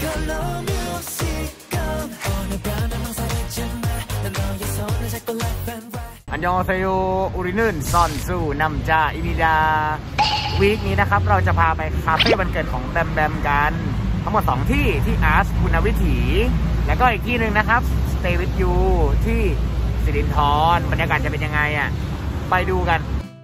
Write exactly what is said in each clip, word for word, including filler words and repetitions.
อันยองเซโยอุรินึนซอนซูนัมจาอินิดาวีคนี้นะครับเราจะพาไปคาเฟ่วันเกิดของแบมแบมกันทั้งหมดสองที่ที่อาร์ตคุณวิถีแล้วก็อีกที่หนึ่งนะครับ Stay with you ที่สิรินธรบรรยากาศจะเป็นยังไงอ่ะไปดูกัน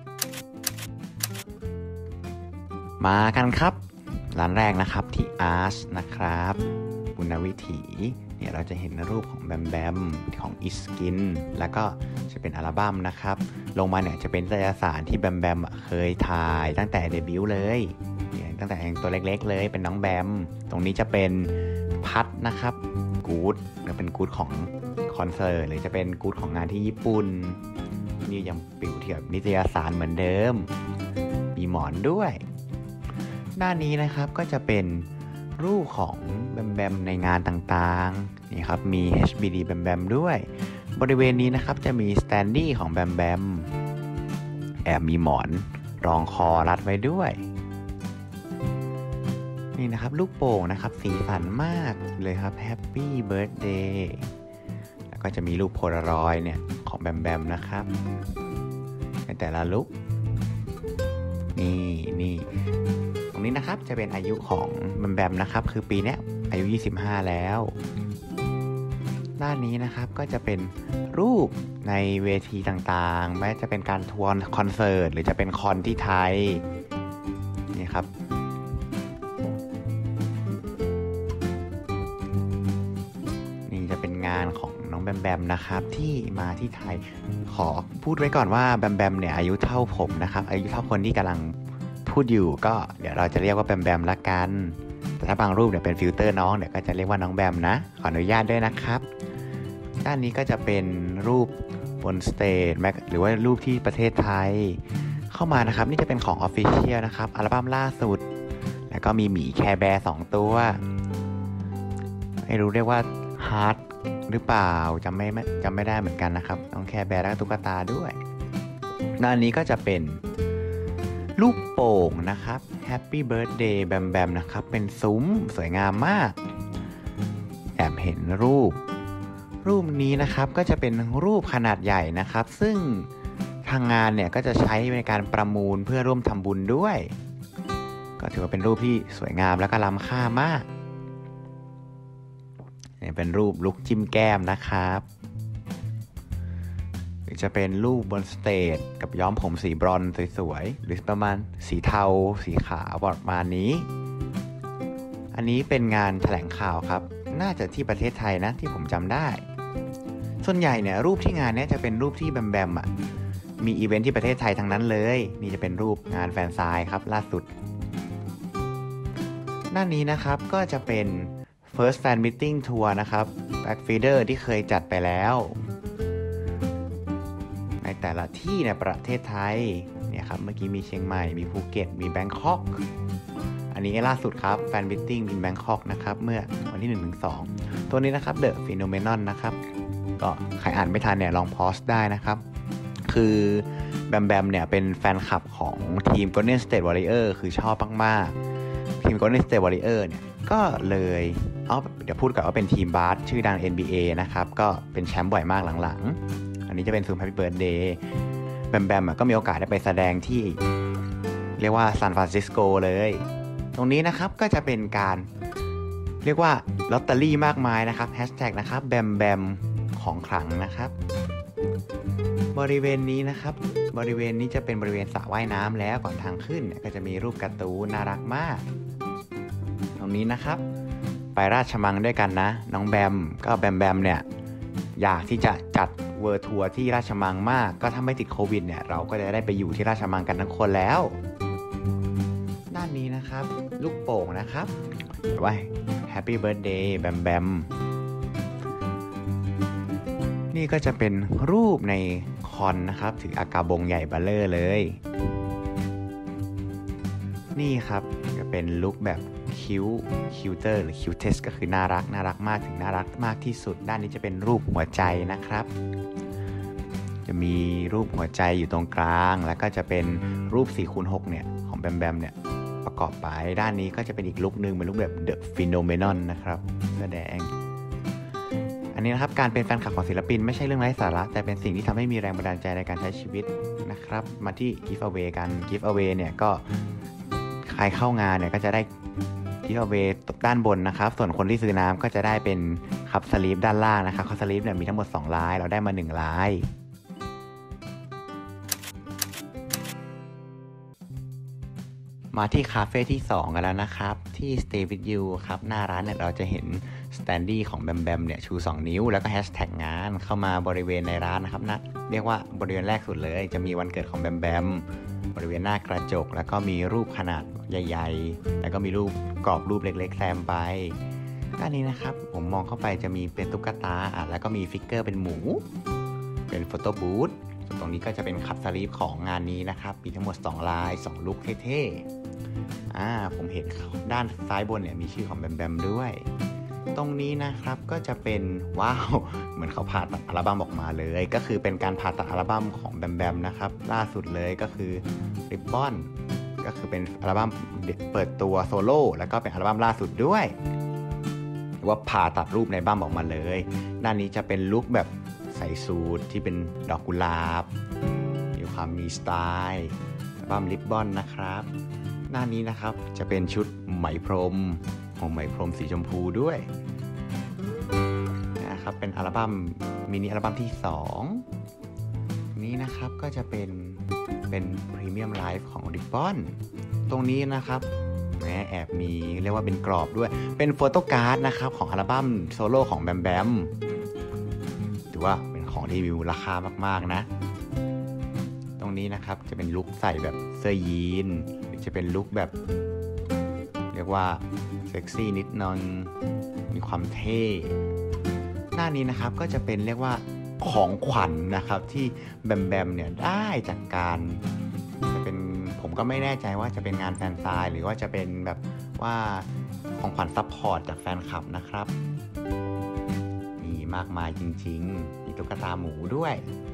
มากันครับร้านแรกนะครับที่อาร์ตนะครับคุณวิถีเนี่ยเราจะเห็นรูปของแบมแบมของอิสกินแล้วก็จะเป็นอัลบั้มนะครับลงมาเนี่ยจะเป็นนิตยสารที่แบมแบมเคยถ่ายตั้งแต่เดบิวต์เลยตั้งแต่ยังตัวเล็กๆเลยเป็นน้องแบมตรงนี้จะเป็นพัดนะครับกู๊ดหรือเป็นกู๊ดของคอนเสิร์ตหรือจะเป็นกู๊ดของงานที่ญี่ปุ่นนี่ยังปิวเทียบนิตยสารเหมือนเดิมมีหมอนด้วยหน้านี้นะครับก็จะเป็นรูปของแบมแบมในงานต่างๆนี่ครับมี เอช บี ดี แบมแบมด้วยบริเวณนี้นะครับจะมีสแตนดี้ของแบมแบมแอบมีหมอนรองคอรัดไว้ด้วยนี่นะครับลูกโป่งนะครับสีสันมากเลยครับแฮปปี้เบิร์ธเดย์แล้วก็จะมีรูปโพลารอยด์เนี่ยของแบมแบมนะครับในแต่ละลุคนี่นี่ตรงนี้นะครับจะเป็นอายุของแบมแบมนะครับคือปีนี้อายุยี่สิบห้าแล้วด้านนี้นะครับก็จะเป็นรูปในเวทีต่างๆแม้จะเป็นการทัวร์คอนเสิร์ตหรือจะเป็นคอนที่ไทยนี่ครับนี่จะเป็นงานของน้องแบมแบมนะครับที่มาที่ไทยขอพูดไว้ก่อนว่าแบมแบมเนี่ยอายุเท่าผมนะครับอายุเท่าคนที่กำลังพูดอยู่ก็เดี๋ยวเราจะเรียกว่าแบมแบมละกันแต่ถ้าบางรูปเนี่ยเป็นฟิลเตอร์น้องเดี๋ยวก็จะเรียกว่าน้องแบมนะขออนุญาตด้วยนะครับด้านนี้ก็จะเป็นรูปบนสเตจหรือว่ารูปที่ประเทศไทยเข้ามานะครับนี่จะเป็นของ Official นะครับอัลบั้มล่าสุดแล้วก็มีหมีแคร์แบร์สองตัวไม่รู้เรียกว่าฮาร์ดหรือเปล่าจำไม่จำไม่ได้เหมือนกันนะครับน้องแคร์แบร์แล้วก็ตุ๊กตาด้วยด้านนี้ก็จะเป็นลูกโป่งนะครับ Happy Birthday แบมแบมนะครับเป็นซุ้มสวยงามมากแอบเห็นรูปรูปนี้นะครับก็จะเป็นรูปขนาดใหญ่นะครับซึ่งทางงานเนี่ยก็จะใช้ในการประมูลเพื่อร่วมทำบุญด้วยก็ถือว่าเป็นรูปที่สวยงามและก็ล้ำค่ามากนี่เป็นรูปลุคจิ้มแก้มนะครับจะเป็นรูปบนสเตจกับย้อมผมสีบรอนซ์สวยๆหรือประมาณสีเทาสีขาวประมาณนี้อันนี้เป็นงานแถลงข่าวครับน่าจะที่ประเทศไทยนะที่ผมจำได้ส่วนใหญ่เนี่ยรูปที่งานนี้จะเป็นรูปที่แบมแบมอ่ะมีอีเวนท์ที่ประเทศไทยทั้งนั้นเลยนี่จะเป็นรูปงานแฟนไซน์ครับล่าสุดด้านนี้นะครับก็จะเป็น First Fan Meeting Tour นะครับ Backfeeder ที่เคยจัดไปแล้วในแต่ละที่ในประเทศไทยเนี่ยครับเมื่อกี้มีเชียงใหม่มีภูเก็ตมีแบงคอกอันนี้ล่าสุดครับแฟนมิทติ้งอินแบงคอกนะครับเมื่อวันที่ หนึ่งถึงสอง ตัวนี้นะครับ The Phenomenon นะครับก็ใครอ่านไม่ทันเนี่ยลองพอสได้นะครับคือแบมแบมเนี่ยเป็นแฟนคลับของทีม Golden State Warrior คือชอบมากๆทีม Golden State Warrior เนี่ยก็เลยเอาเดี๋ยวพูดก่อนว่าเป็นทีมบาสชื่อดัง เอ็น บี เอ นะครับก็เป็นแชมป์บ่อยมากหลังๆอันนี้จะเป็นซูม Happy Birthday แบมแบมก็มีโอกาสได้ไปแสดงที่เรียกว่าซานฟรานซิสโกเลยตรงนี้นะครับก็จะเป็นการเรียกว่าลอตเตอรี่มากมายนะครับแฮชแท็กนะครับแบมแบมของขลังนะครับบริเวณนี้นะครับบริเวณนี้จะเป็นบริเวณสระว่ายน้ำแล้วก่อนทางขึ้นก็จะมีรูปการ์ตูนน่ารักมากตรงนี้นะครับไปราชมังด้วยกันนะน้องแบมก็แบมแบมเนี่ยอยากที่จะจัดเวิร์ทัวร์ที่ราชมังมากก็ถ้าไม่ติดโควิดเนี่ยเราก็จะได้ไปอยู่ที่ราชมังกันทั้งคนแล้วด้านนี้นะครับลูกโป่งนะครับไว้ Happy Birthday แบมแบมนี่ก็จะเป็นรูปในคอนนะครับถืออากาบงใหญ่เบ้อเร่อเลยนี่ครับจะเป็นลุคแบบคิ้วคิวเตอร์หรือคิวเทสก็คือน่ารักน่ารักมากถึงน่ารักมากที่สุดด้านนี้จะเป็นรูปหัวใจนะครับจะมีรูปหัวใจอยู่ตรงกลางแล้วก็จะเป็นรูป สี่คูณหก เนี่ยของแบมแบมเนี่ยประกอบไปด้านนี้ก็จะเป็นอีกลุคนึงเป็นลุคแบบ The Phenomenon นะครับเสื้อแดงอันนี้นะครับการเป็นแฟนคลับของศิลปินไม่ใช่เรื่องไร้สาระแต่เป็นสิ่งที่ทำให้มีแรงบันดาลใจในการใช้ชีวิตนะครับมาที่ Giveaway กัน Giveaway เนี่ยก็ใครเข้างานเนี่ยก็จะได้ Giveaway ด้านบนนะครับส่วนคนที่ซื้อน้ำก็จะได้เป็นคัพสลีปด้านล่างนะครับคัพสลีปเนี่ยมีทั้งหมดสองลายเราได้มาหนึ่งลายมาที่คาเฟ่ที่สองกันแล้วนะครับที่ Stay with you ครับหน้าร้านเนี่ยเราจะเห็นสแตนดี้ของแบมแบมเนี่ยชูสองนิ้วแล้วก็แฮชแท็กงานเข้ามาบริเวณในร้านนะครับนะเรียกว่าบริเวณแรกสุดเลยจะมีวันเกิดของแบมแบมบริเวณหน้ากระจกแล้วก็มีรูปขนาดใหญ่ๆแล้วก็มีรูปกรอบรูปเล็กๆแซมไปด้านนี้นะครับผมมองเข้าไปจะมีเป็นตุ๊กตาอ่ะแล้วก็มีฟิกเกอร์เป็นหมูเป็นโฟโต้บูธตรงนี้ก็จะเป็นคัพสลีปของงานนี้นะครับมีทั้งหมดสองลายสองลุคเท่ๆอ่าผมเห็นด้านซ้ายบนเนี่ยมีชื่อของแบมแบมด้วยตรงนี้นะครับก็จะเป็นว้าวเหมือนเขาผ่าตัดอัลบั้มออกมาเลยก็คือเป็นการผ่าตัดอัลบั้มของแบมแบมนะครับล่าสุดเลยก็คือ Ribbon ก็คือเป็นอัลบั้มเปิดตัวโซโล่แล้วก็เป็นอัลบั้มล่าสุดด้วยว่าผ่าตัดรูปในบั้มออกมาเลยด้านนี้จะเป็นลุคแบบใส่สูทที่เป็นดอกกุหลาบมีความมีสไตล์อัลบั้ม Ribbon นะครับด้านนี้นะครับจะเป็นชุดไหมพรมของไหมพรมสีชมพูด้วยนะครับเป็นอัลบั้มมินิอัลบั้มที่สองนี้นะครับก็จะเป็นเป็นพรีเมียมไลฟ์ของ Ribbon ตรงนี้นะครับแหมแอบมีเรียกว่าเป็นกรอบด้วยเป็นโฟโต้การ์ดนะครับของอัลบั้มโซโล่ของแบมแบมถือว่าเป็นของที่มีมูลค่ามากๆนะตรงนี้นะครับจะเป็นลุคใส่แบบเสื้อยีนหรือจะเป็นลุคแบบเรียกว่าเซ็กซี่นิดนึงมีความเท่หน้านี้นะครับก็จะเป็นเรียกว่าของขวัญ น, นะครับที่แบมแบมเนี่ยได้จากการจะเป็นผมก็ไม่แน่ใจว่าจะเป็นงานแฟนซายหรือว่าจะเป็นแบบว่าของขวัญซัพพอร์ตจากแฟนคลับนะครับมีมากมายจริงๆมีตุ๊กตาหมูด้วย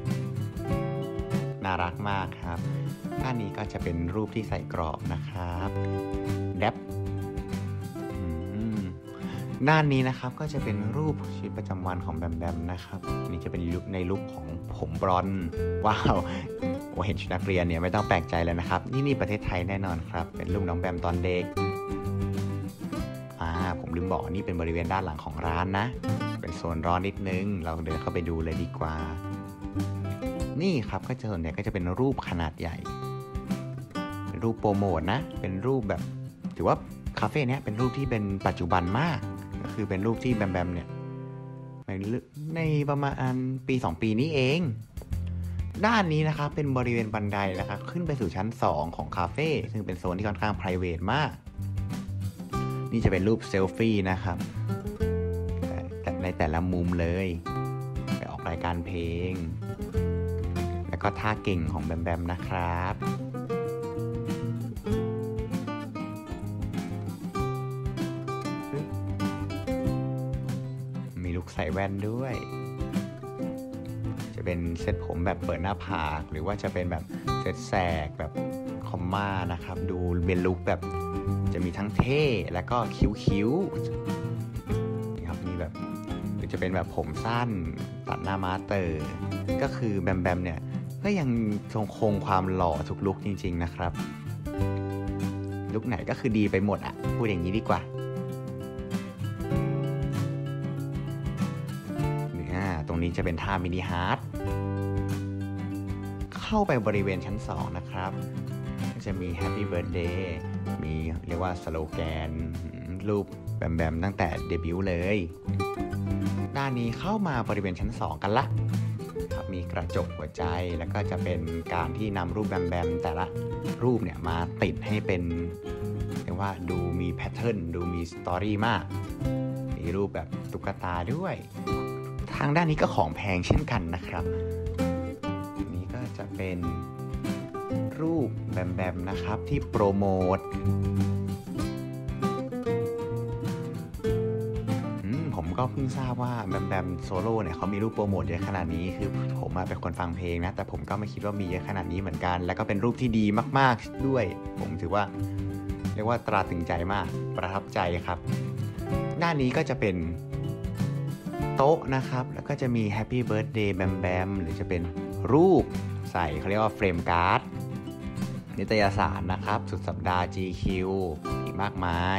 น่ารักมากครับด้านนี้ก็จะเป็นรูปที่ใส่กรอบนะครับแดบด้านนี้นะครับก็จะเป็นรูปชีวิตประจำวันของแบมแบมนะครับนี่จะเป็นลุคในลุคของผมบลอนด์ว้าวโอ้เห็นชุดนักเรียนเนี่ยไม่ต้องแปลกใจเลยนะครับนี่นี่ประเทศไทยแน่นอนครับเป็นรูปน้องแบมตอนเด็กอ่าผมลืมบอกนี่เป็นบริเวณด้านหลังของร้านนะเป็นโซนร้อนนิดนึงเราเดินเข้าไปดูเลยดีกว่านี่ครับก็จะส่วนใหญ่ก็จะเป็นรูปขนาดใหญ่เป็นรูปโปรโมทนะเป็นรูปแบบถือว่าคาเฟ่เนี้ยเป็นรูปที่เป็นปัจจุบันมากก็คือเป็นรูปที่แบมแบมเนี่ยในในประมาณปีสองปีนี้เองด้านนี้นะครับเป็นบริเวณบันไดนะครับขึ้นไปสู่ชั้นสองของคาเฟ่ซึ่งเป็นโซนที่ค่อนข้าง private มากนี่จะเป็นรูปเซลฟี่นะครับแต่ในแต่ละมุมเลยไปออกรายการเพลงแล้วก็ท่าเก่งของแบมแบมนะครับใส่แว่นด้วยจะเป็นเซ็ตผมแบบเปิดหน้าผากหรือว่าจะเป็นแบบเซ็ตแสกแบบคอมม่านะครับดูเป็นลุคแบบจะมีทั้งเท่แล้วก็คิ้วๆนี่ครับมีแบบหรือจะเป็นแบบผมสั้นตัดหน้าม้าเตอร์ก็คือแบมแบมเนี่ยก็ยังคงความหล่อทุกลุคจริงๆนะครับลุคไหนก็คือดีไปหมดอ่ะพูดอย่างนี้ดีกว่าตรงนี้จะเป็นท่ามินิฮาร์ทเข้าไปบริเวณชั้นสองนะครับก็จะมี Happy Birthday มีเรียกว่าสโลแกนรูปแบมแบมตั้งแต่เดบิวต์เลยด้านนี้เข้ามาบริเวณชั้นสองกันละครับมีกระจกหัวใจแล้วก็จะเป็นการที่นำรูปแบมแบมแต่ละรูปเนี่ยมาติดให้เป็นเรียกว่าดูมีแพทเทิร์นดูมีสตอรี่มากมีรูปแบบตุ๊กตาด้วยทางด้านนี้ก็ของแพงเช่นกันนะครับนี่ก็จะเป็นรูปแบมแบมนะครับที่โปรโมทผมก็เพิ่งทราบว่าแบมแบมโซโล่เนี่ยเขามีรูปโปรโมทเยอะขนาดนี้คือผมมาเป็นคนฟังเพลงนะแต่ผมก็ไม่คิดว่ามีเยอะขนาดนี้เหมือนกันแล้วก็เป็นรูปที่ดีมากๆด้วยผมถือว่าเรียกว่าตราตรึงใจมากประทับใจครับด้านนี้ก็จะเป็นโต๊ะนะครับแล้วก็จะมี Happy Birthday แบมแบมหรือจะเป็นรูปใส่เขาเรียกว่าเฟรมการ์ดนิตยสารนะครับสุดสัปดาห์ จี คิว อีกมากมาย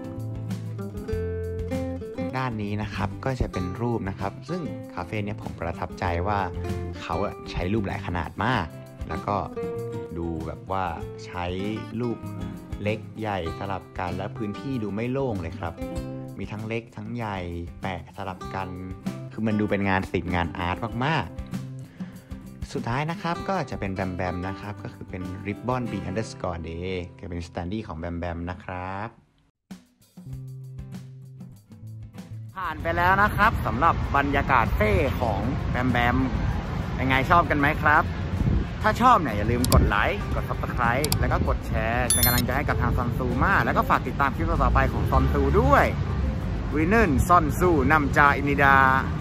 ด้านนี้นะครับก็จะเป็นรูปนะครับซึ่งคาเฟ่นี้ผมประทับใจว่าเขาใช้รูปหลายขนาดมากแล้วก็ดูแบบว่าใช้รูปเล็กใหญ่สลับกันและพื้นที่ดูไม่โล่งเลยครับมีทั้งเล็กทั้งใหญ่แปะสลับกันคือมันดูเป็นงานศิลป์งานอาร์ตมากๆสุดท้ายนะครับก็จะเป็นแบมแบมนะครับก็คือเป็น Ribbon B underscore day ก็เป็นสแตนดี้ของแบมแบมนะครับผ่านไปแล้วนะครับสำหรับบรรยากาศเฟ่ของแบมแบมเป็นไงชอบกันไหมครับถ้าชอบเนี่ยอย่าลืมกดไลค์กด ซับสไครบ์ แล้วก็กดแชร์เป็นกำลังใจให้กับทางซอนซูมาแล้วก็ฝากติดตามคลิปต่อไปของซอนซูด้วยวินเนอร์ซอนซูนำจาอินิดา